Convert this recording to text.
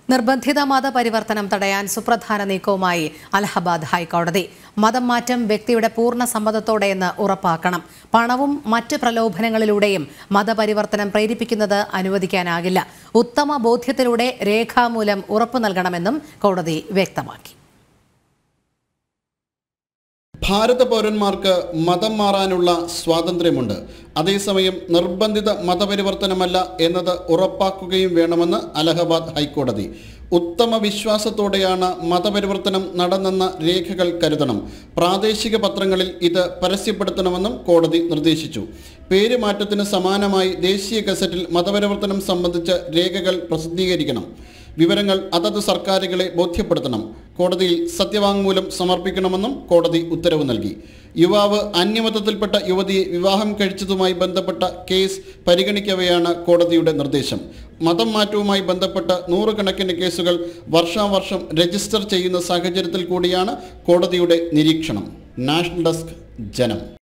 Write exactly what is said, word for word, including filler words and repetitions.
നിർബന്ധിത മതപരിവർത്തനം തടയാൻ സുപ്രധാന നീക്കവുമായി അലഹബാദ് ഹൈക്കോടതി. മതം മാറ്റം വ്യക്തിയുടെ പൂർണ്ണ സമ്മതത്തോടെയെന്ന് ഉറപ്പാക്കണം. പണവും മറ്റ് പ്രലോഭനങ്ങളിലൂടെയും മതപരിവർത്തനം പ്രേരിപ്പിക്കുന്നത് അനുവദിക്കാനാകില്ല. ഉത്തമ ബോധ്യത്തിലൂടെ രേഖാമൂലം ഉറപ്പു നൽകണമെന്നും കോടതി വ്യക്തമാക്കി. ഭാരത പൗരന്മാർക്ക് മതം മാറാനുള്ള സ്വാതന്ത്ര്യമുണ്ട്. അതേസമയം നിർബന്ധിത മതപരിവർത്തനമല്ല എന്നത് ഉറപ്പാക്കുകയും വേണമെന്ന് അലഹബാദ് ഹൈക്കോടതി. ഉത്തമ വിശ്വാസത്തോടെയാണ് മതപരിവർത്തനം നടന്നെന്ന രേഖകൾ കരുതണം. പ്രാദേശിക പത്രങ്ങളിൽ ഇത് പരസ്യപ്പെടുത്തണമെന്നും കോടതി നിർദ്ദേശിച്ചു. പേരുമാറ്റത്തിന് സമാനമായി ദേശീയ ഗസറ്റിൽ മതപരിവർത്തനം സംബന്ധിച്ച രേഖകൾ പ്രസിദ്ധീകരിക്കണം. വിവരങ്ങൾ അതത് സർക്കാരുകളെ ബോധ്യപ്പെടുത്തണം. കോടതിയിൽ സത്യവാങ്മൂലം സമർപ്പിക്കണമെന്നും കോടതി ഉത്തരവ് നൽകി. യുവാവ് അന്യമതത്തിൽപ്പെട്ട യുവതിയെ വിവാഹം കഴിച്ചതുമായി ബന്ധപ്പെട്ട കേസ് പരിഗണിക്കവെയാണ് കോടതിയുടെ നിർദ്ദേശം. മതം മാറ്റവുമായി ബന്ധപ്പെട്ട നൂറുകണക്കിന് കേസുകൾ വർഷാവർഷം രജിസ്റ്റർ ചെയ്യുന്ന സാഹചര്യത്തിൽ കൂടിയാണ് കോടതിയുടെ നിരീക്ഷണം. നാഷണൽ ഡെസ്ക്, ജനം.